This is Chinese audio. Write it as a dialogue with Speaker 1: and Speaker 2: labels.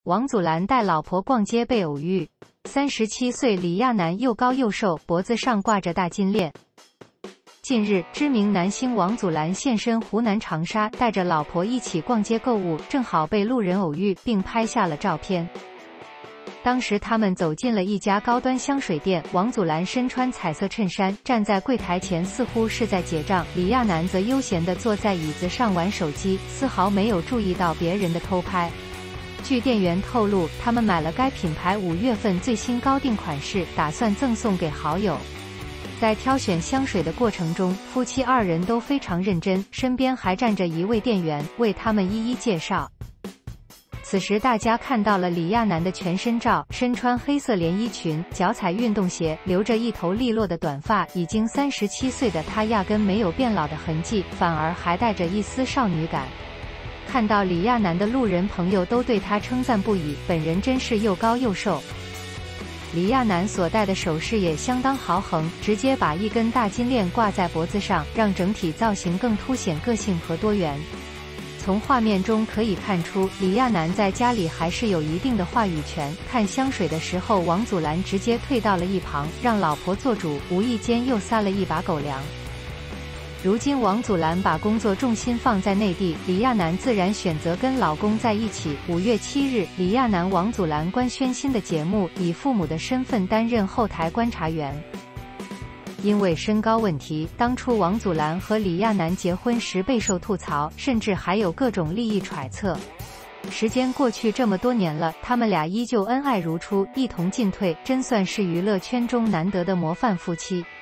Speaker 1: 王祖蓝带老婆逛街被偶遇。37岁李亚男又高又瘦，脖子上挂着大金链。近日，知名男星王祖蓝现身湖南长沙，带着老婆一起逛街购物，正好被路人偶遇，并拍下了照片。当时他们走进了一家高端香水店，王祖蓝身穿彩色衬衫，站在柜台前，似乎是在结账。李亚男则悠闲地坐在椅子上玩手机，丝毫没有注意到别人的偷拍。据店员透露，他们买了该品牌5月份最新高定款式，打算赠送给好友。在挑选香水的过程中，夫妻2人都非常认真，身边还站着一位店员为他们一一介绍。此时大家看到了李亚男的全身照，身穿黑色连衣裙，脚踩运动鞋，留着一头利落的短发。已经37岁的他压根没有变老的痕迹，反而还带着一丝少女感。看到李亚男的路人朋友都对他称赞不已，本人真是又高又瘦。李亚男所戴的首饰也相当豪横，直接把一根大金链挂在脖子上，让整体造型更凸显个性和多元。从画面中可以看出，李亚男在家里还是有一定的话语权。看香水的时候，王祖蓝直接退到了一旁，让老婆做主，无意间又撒了一把狗粮。如今王祖蓝把工作重心放在内地，李亚男自然选择跟老公在一起。5月7日，李亚男王祖蓝官宣新的节目，以父母的身份担任后台观察员。因为身高问题，当初王祖蓝和李亚男结婚时备受吐槽，甚至还有各种利益揣测。时间过去这么多年了，他们俩依旧恩爱如初，一同进退，真算是娱乐圈中难得的模范夫妻。